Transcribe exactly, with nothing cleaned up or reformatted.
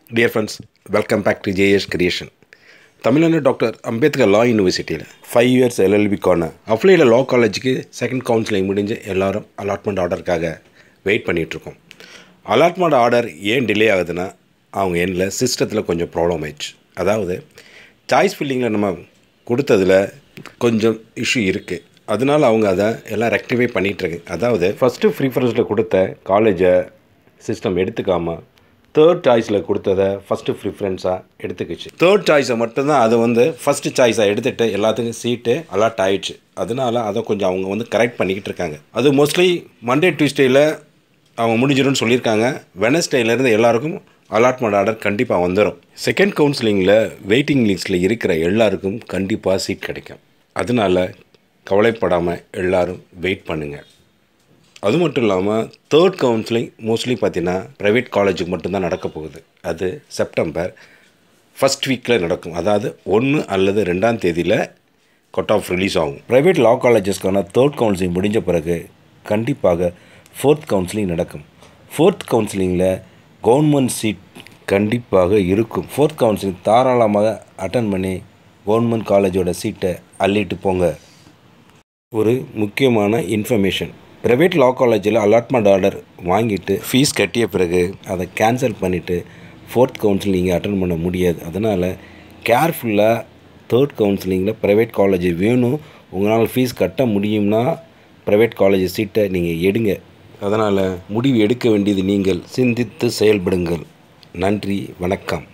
Dear friends, welcome back to J S Creation. Tamilnadu Doctor Ambedkar Law University five years L L B Corner. Applied Law College second counseling முடிஞ்சு எல்லாரும் allotment ஆர்டருக்காக wait பண்ணிட்டு இருக்கோம். allotment order ஏன் delay ஆகுதுன்னா அவங்க எண்ட்ல சிஸ்டத்தில் கொஞ்சம் ப்ராப்ளம் ஆயிடுச்சு. அதாவது சாய்ஸ் ஃபில்லிங்கில் நம்ம கொடுத்ததில் கொஞ்சம் இஷ்யூ இருக்குது. அதனால அவங்க அதை எல்லாம் ரெக்டிஃபை பண்ணிகிட்ருக்கு. அதாவது ஃபஸ்ட்டு ப்ரிஃபரன்ஸில் கொடுத்த காலேஜை சிஸ்டம் எடுத்துக்காமல் தேர்ட் சாய்ஸில் கொடுத்ததை ஃபஸ்ட்டு ப்ரிஃபரன்ஸாக எடுத்துக்கிச்சு. தேர்ட் சாய்ஸை மட்டும்தான் அதை வந்து ஃபஸ்ட்டு சாய்ஸாக எடுத்துகிட்டு எல்லாத்துக்கும் சீட்டு அலாட் ஆகிடுச்சு. அதனால் அதை கொஞ்சம் அவங்க வந்து கரெக்ட் பண்ணிக்கிட்டு இருக்காங்க. அது மோஸ்ட்லி மண்டே டியூஸ்டேயில் அவங்க முடிஞ்சிடும்னு சொல்லியிருக்காங்க. வெனஸ்டேலேருந்து எல்லாருக்கும் அலாட்மெண்ட் ஆர்டர் கண்டிப்பாக வந்துடும். செகண்ட் கவுன்சிலிங்கில் வெயிட்டிங் லிஸ்ட்டில் இருக்கிற எல்லாருக்கும் கண்டிப்பாக சீட் கிடைக்கும். அதனால் கவலைப்படாமல் எல்லோரும் வெயிட் பண்ணுங்கள். அது மட்டும் இல்லாமல் தேர்ட் கவுன்சிலிங் மோஸ்ட்லி பார்த்தீங்கன்னா ப்ரைவேட் காலேஜுக்கு மட்டும்தான் நடக்க போகுது. அது செப்டம்பர் ஃபஸ்ட் வீக்கில் நடக்கும். அதாவது ஒன்று அல்லது ரெண்டாம் தேதியில் கட் ஆஃப் ரிலீஸ் ஆகும். ப்ரைவேட் லா காலேஜஸ்க்கான தேர்ட் கவுன்சிலிங் முடிஞ்ச பிறகு கண்டிப்பாக ஃபோர்த் கவுன்சிலிங் நடக்கும். ஃபோர்த் கவுன்சிலிங்கில் கவர்மெண்ட் சீட் கண்டிப்பாக இருக்கும். ஃபோர்த் கவுன்சிலிங் தாராளமாக அட்டன் பண்ணி கவர்மெண்ட் காலேஜோட சீட்டை அள்ளிட்டு போங்க. ஒரு முக்கியமான இன்ஃபர்மேஷன், ப்ரைவேட் லா காலேஜில் அலாட்மெண்ட் ஆர்டர் வாங்கிட்டு ஃபீஸ் கட்டிய பிறகு அதை கேன்சல் பண்ணிவிட்டு ஃபோர்த் கவுன்சிலிங் அட்டன் பண்ண முடியாது. அதனால் கேர்ஃபுல்லாக தேர்ட் கவுன்சிலிங்கில் ப்ரைவேட் காலேஜ் வேணும், உங்களால் ஃபீஸ் கட்ட முடியும்னா ப்ரைவேட் காலேஜ் சீட்டை நீங்கள் எடுங்க. அதனால் முடிவு எடுக்க வேண்டியது நீங்கள், சிந்தித்து செயல்படுங்கள். நன்றி, வணக்கம்.